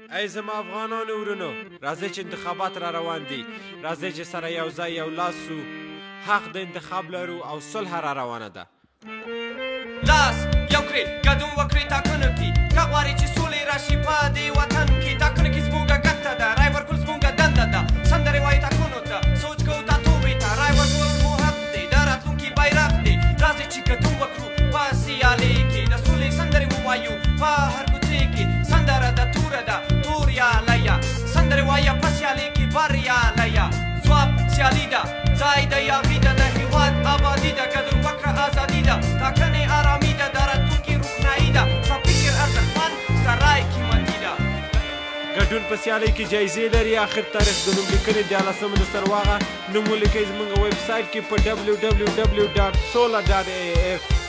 ای زما افغانانو ورونو راځئ چې انتخابات را روان دي راځئ چې سره یو ځای یو لاس سو حق د انتخاب لرو او صلح را روانه ده لاس یو کړئ ګډون وکړئ ټاکنو کې که غواړئ چې سولې راشي په دې وطن کې ټاکنو کې زموږ ګټه ده رای ورکول زموږ دنده ده سندرې وایي ټاکنو ته سوچ کوو تاتوبې ته رای ورکول مو حق دی د راتلونکي بیرغ دی راځئ چې ګډون وکړو په سیالۍ کې د سولې سندرې ووایو په هر کوڅې کې سندره ده توره ده توریالیه سندرې وایه په سیالۍ کې بریالیه ځواب سیالي ده ځای د یاغي ده د هېواد ابادي ده ګډون وکړه ازادي ده ټاکنې ارامي ده د راتلونکي روښنایي ده ستا فکر ارزښتمن ستا رای قیمتي ده ګډون په سیالۍ کې جایزې لري آخر تاریخ د نوملیکنې 14 د سرواغه نوم ولیکئ زموږ ویب سایټ کې په www.sola.af